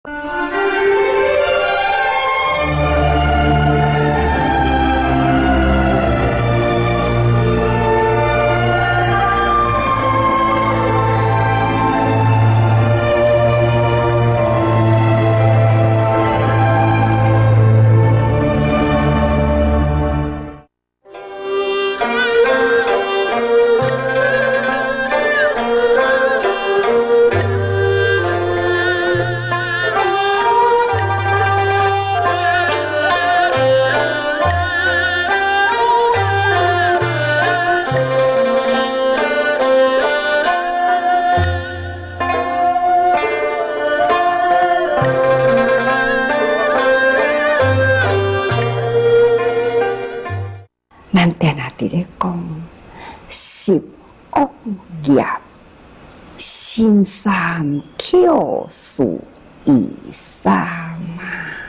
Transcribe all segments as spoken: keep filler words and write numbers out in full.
咱定下伫咧讲十恶业，新三巧事二三嘛。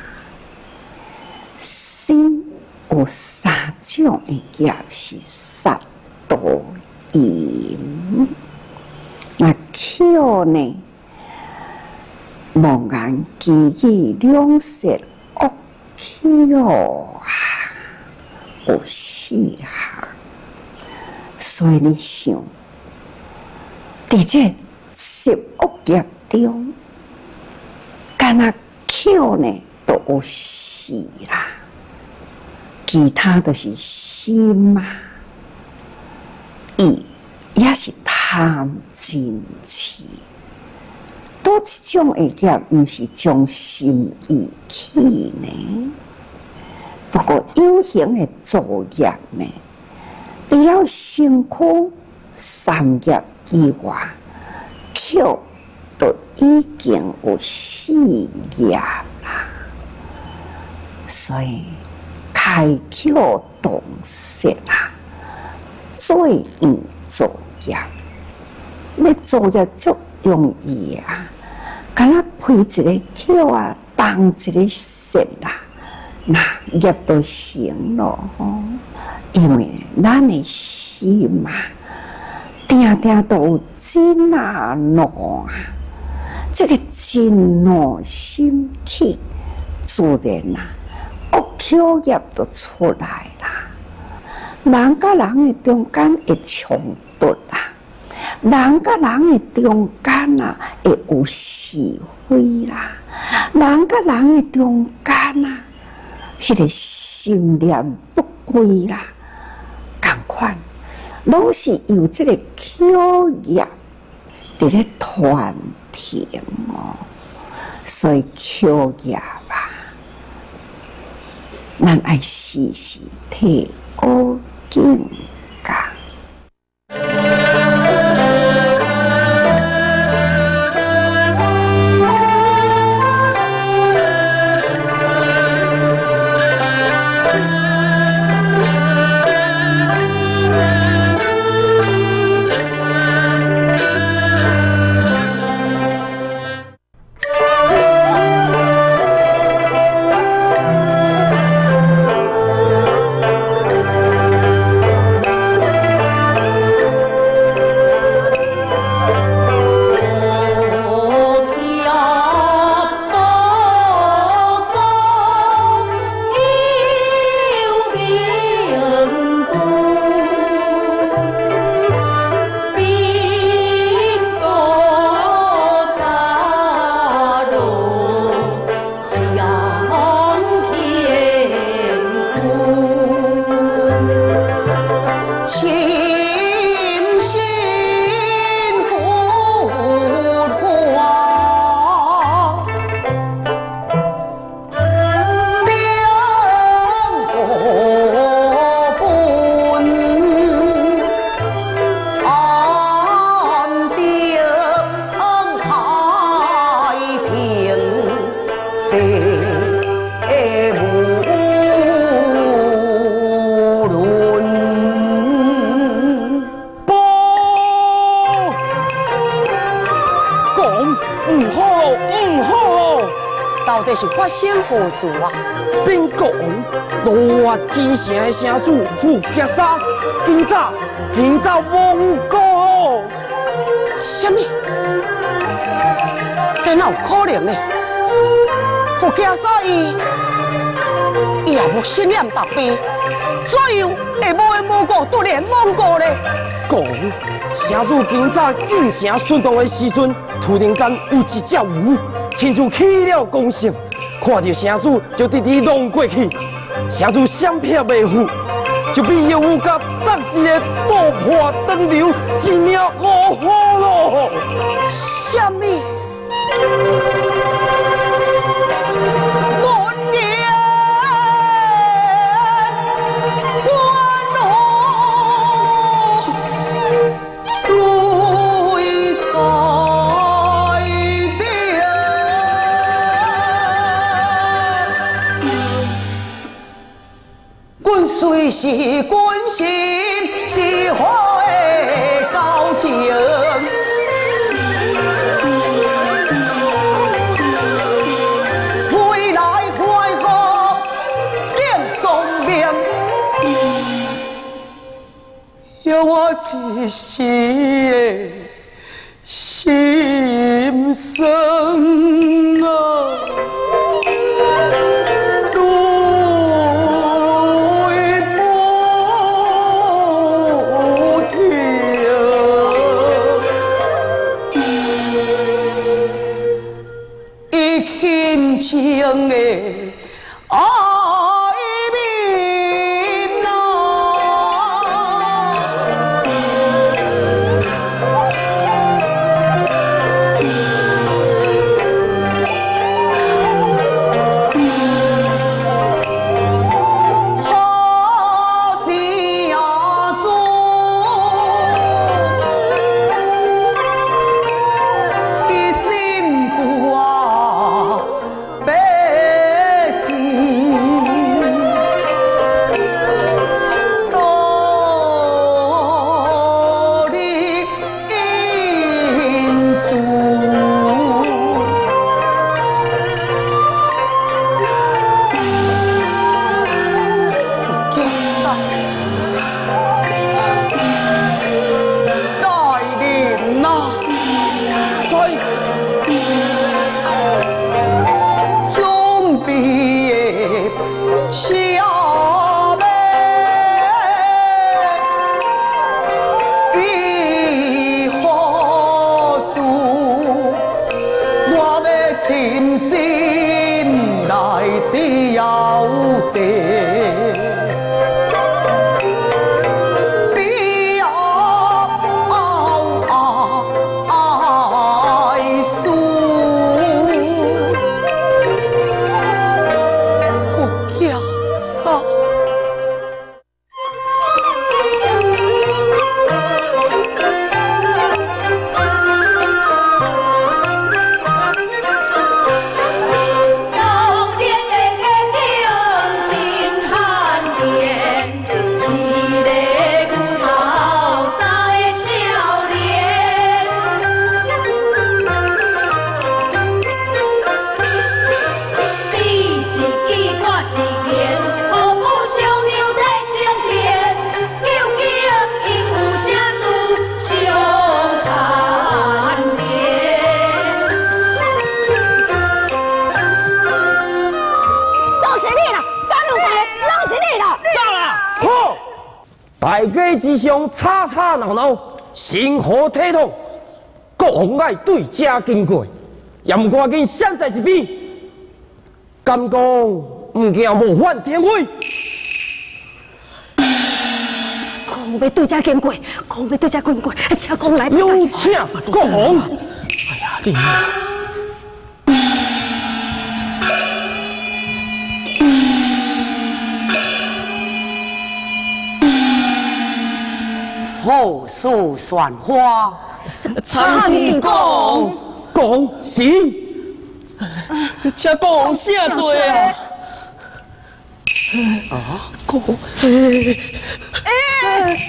新有三种的业是杀盗淫，那巧呢？望眼记忆两舌恶巧啊！有四项，所以你想，伫这十恶业中，干那巧呢都有四啦，其他都是心嘛。意也是贪嗔痴，多一种的业，毋是将心意起呢？不过有形的作业呢，除了身躯三业以外，巧都已经有四业啦。所以开窍动舌啊，最易作业。要作业足容易啊，敢若开一个窍啊，动一个舌啦。那业都成咯吼，因为咱的心嘛，定定都有真啊怒啊，这个真怒心起，自然啊，恶巧业都出来啦。人甲人的中间会冲突啦，人甲人的中间啊会有是非啦，人甲人的中间啊。迄个心念不归啦，同款，拢是由这个巧业伫咧团停哦，所以巧业吧，咱爱时时提高境界。 到底是发生何事啊？ 兵国王罗天城的城主傅杰沙，今早今早亡故。 什么？这哪有可能呢？ 不惊所以，伊也无心念达悲，怎样会无缘无故突然罔顾呢？ 讲城主今早进城巡动的时阵，突然间有一只牛，亲像起了公性，看到城主就直直弄过去，城主闪避袂赴，就被妖有甲搭一个倒破长流，一命呜呼咯！ 什么？虽是君心是火的交情，未来开河定双命，有我一时的心酸啊！情的爱面啊，好是啊做，一心苦啊。情深来的要得。大家之上吵吵闹闹，生活体统，国王爱对家经过，也唔赶紧闪在一边。敢讲唔惊冒犯天威？ 国王要对家经过，国王要对家经过，请公来。 有请国王。哎呀，你。 好事传花， 参议公公是， 这公啥做啊？ 啊，公， 哎，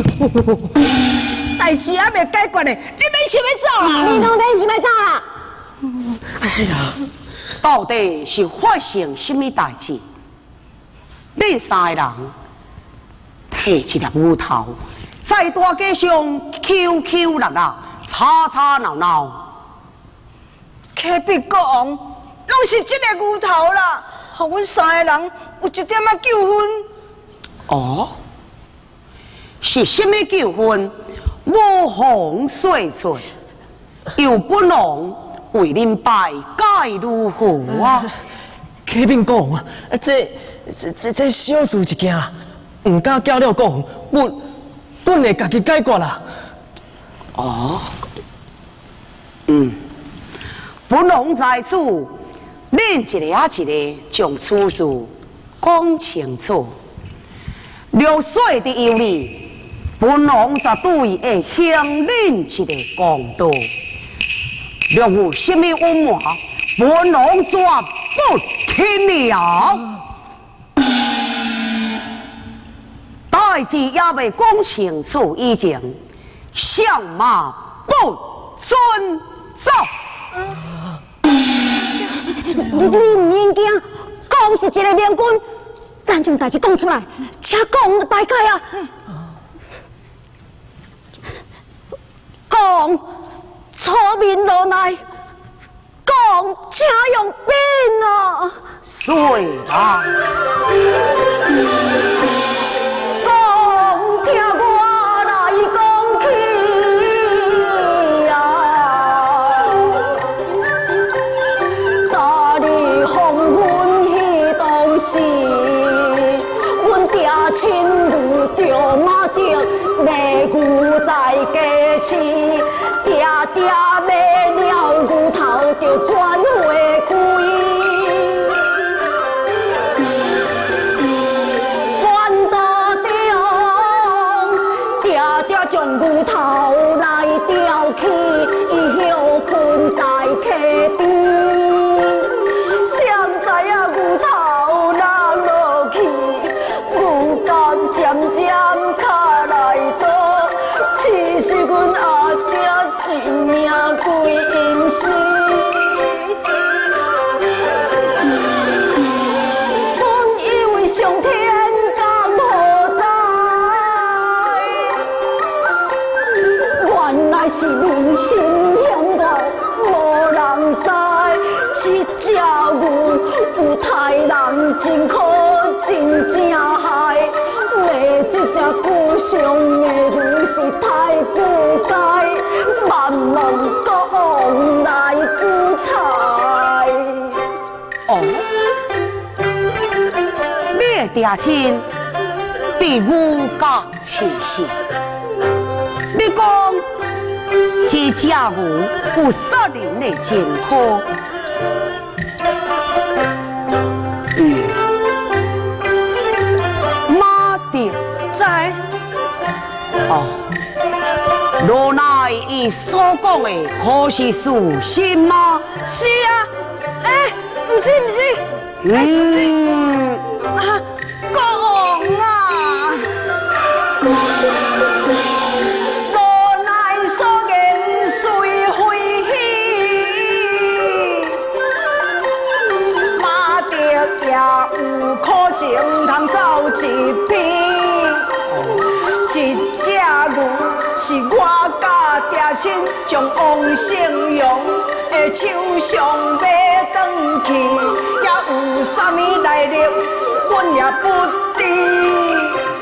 代志还未解决呢，你免想要走啦？ 你拢免想要走啦？ 哎呀， 到底是发生什么代志？恁三个人摕一粒牛头。在大街上，Q Q 闹闹，吵吵闹闹。 启禀国王， 拢是这个牛头啦，互阮三个人有一点仔纠纷。 哦，是什么纠纷？无风说出，又不能为恁拜解如何啊？ 启禀国王啊，这这这这小事一件啊，唔敢交了国王，阮阮会家己解决啦。 哦，嗯，不能在此，恁一个啊一个将此事讲清楚。流水的有理，本王绝对会向恁一个公道。若有什么隐瞒，本王绝不轻了。代志也未讲清楚以前，相马不准走。 你你唔免惊，讲是一个明君，咱将代志讲出来，请讲大概啊。讲出面落来，讲请用兵啊。 随啦。 讲听我来讲起啊，昨日红阮迄当时，阮爹亲如着马着卖牛在家市，爹爹卖了牛头就转回归。将牛头来吊起，伊休困在溪边。谁知啊牛头落落去，牛肝渐渐卡来倒，气死阮阿爹一命归阴死。本以为上天乃是人心险恶，无人知。一只牛有太人真可，真正害。卖这只古上的牛是太不该，万望国王来主裁。 哦，你的爹亲比牛更气性，你讲？这只牛有杀人的前科，嗯，马的在哦，罗乃伊所讲的可是事实吗？ 是啊，哎，不是不是， 嗯啊，国王啊。也有可情通走一边，一只牛是我甲爹亲将王成阳的手上买转去，也有啥物来历，阮也不知。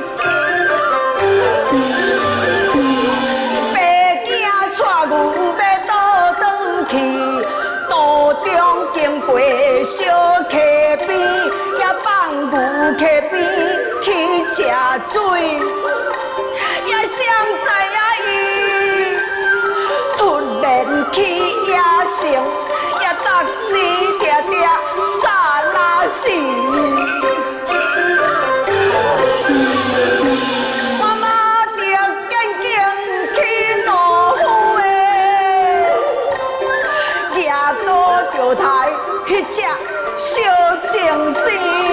白囝带牛要倒转去，途中经过小溪边，也放牛溪边去吃水，也谁知影伊突然起野性，也得时定定杀拉死。妈妈着紧紧去老虎的，夜倒着台迄只小情丝，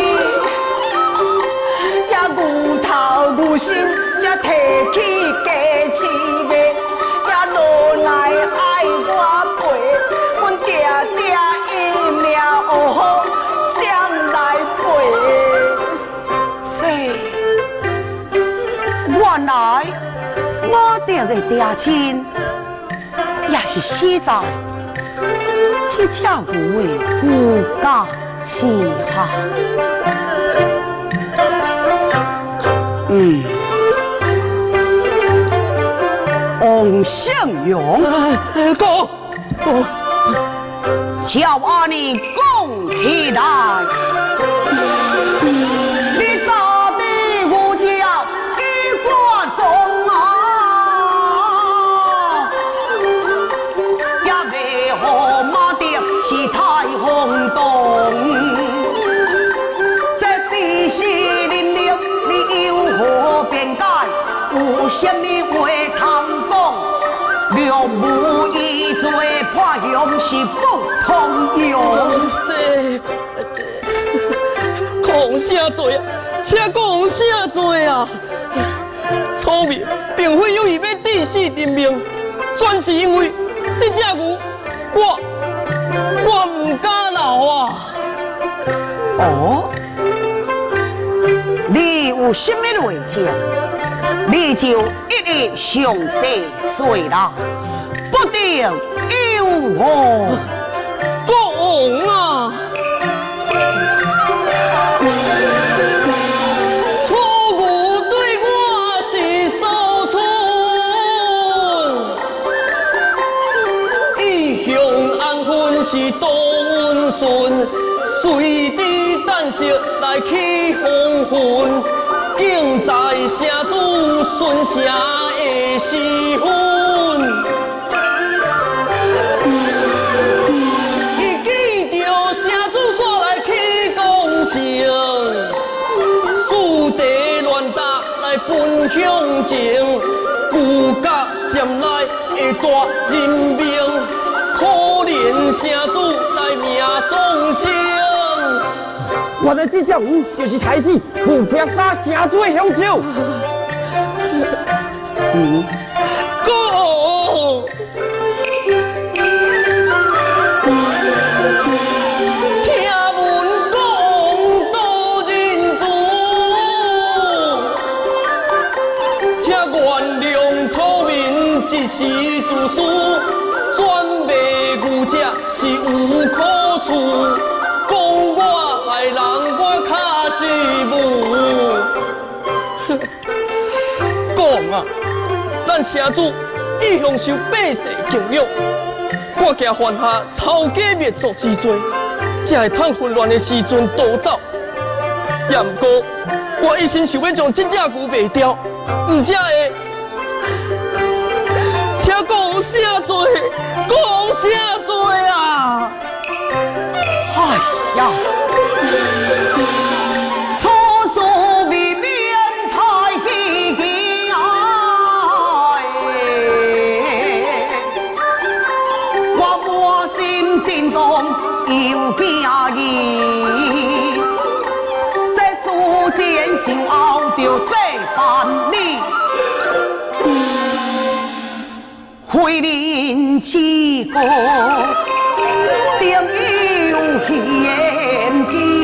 也牛头牛身，才提起家市卖，也落来爱我陪，阮爹爹伊命学好，谁来陪？这原来我爹的爹亲也是死在这只牛的骨架气哈，嗯，王胜勇， 哥，哥， 叫阿你讲起来。有什么话通讲？若无依罪破乡是不通用。 这讲啥罪啊？且讲啥罪啊？聪明并非有意要致死人命，全是因为这只牛，我我唔敢留啊。 哦，你有什么内情？你就一日详细说啦，不得有我讲啊！错误对我是所存，意向安分是多温顺，随地胆识来起风云。敬在城主顺城的时分，伊记着城主煞来起公城，四地乱打来奔向前，骨甲占来的大人命，可怜城主来命丧生。 原来这只牛就是抬死富平山城主的凶手。 嗯， 哥，听闻讲道人主，请原谅错民一时自私，转卖牛者是有苦处。害人我卡是无，讲啊！咱城主一向受百姓敬仰，我惊犯下抄家灭族之罪，才会趁混乱的时阵逃走。也毋过，我一心想要将这只牛卖掉，毋才会。请讲啥罪？讲啥罪啊？ 哎呀！初事未免太稀奇哎！我满心震动又惊异，这世间想熬着世万里，非人之过，定有嫌疑。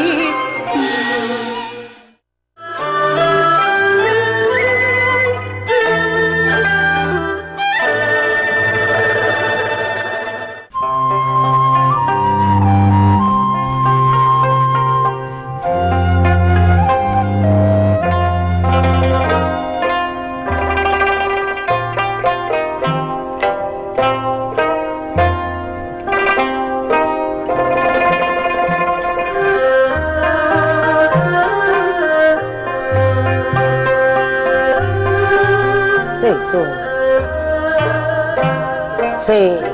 这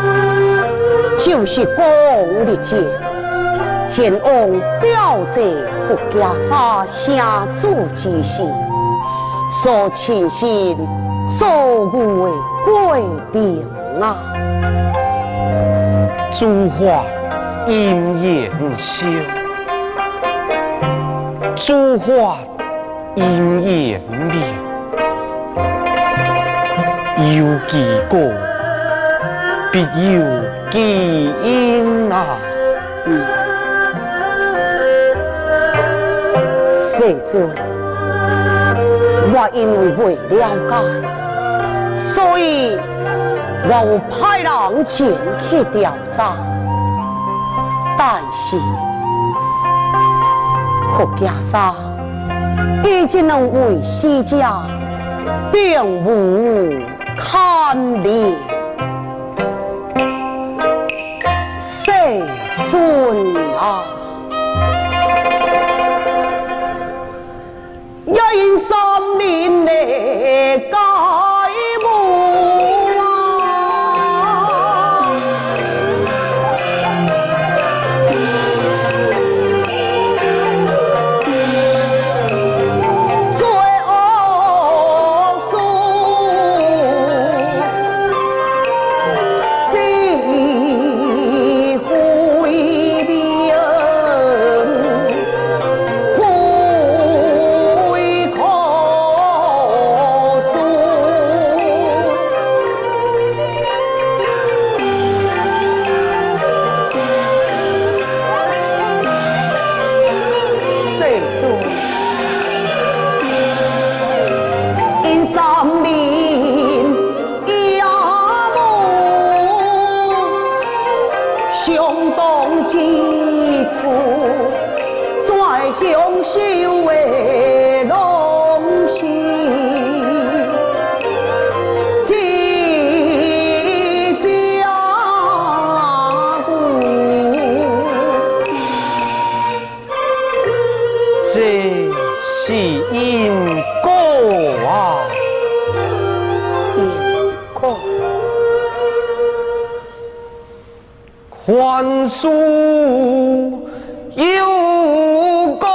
就是国王的剑，前往表这福家沙城主之时所亲信所有的规定啊！ 诸法因缘消，诸法因缘灭。有其果，必有其因啊！ 嗯，世尊，我因为未了解，所以我有派人前去调查，但是福家沙已经能为死者并无看脸，世孙啊！也因三年的改无啊，罪恶数，心灰变。相当之处，在享受的荣幸，自家父， 这是因果啊！ 因果。 还书有功，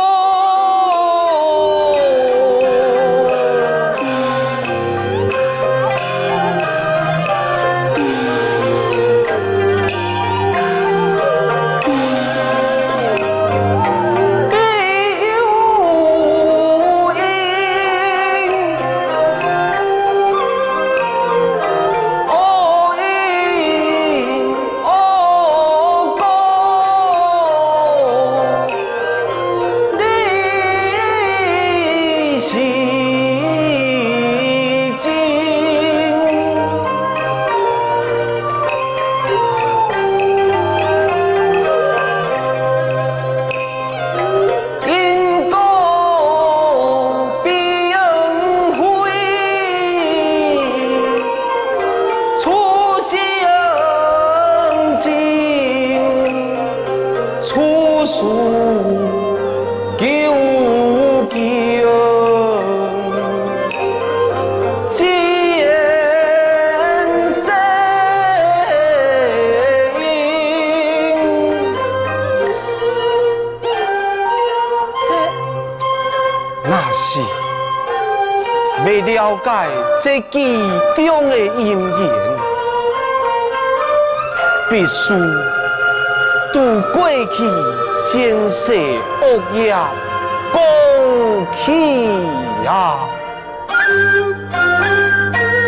必有因。哦因哦果，你是真。因果必应会，出相情，出事救救，只缘世因。那是要了解这其中的因缘，必须渡过去前世恶业讲起啊！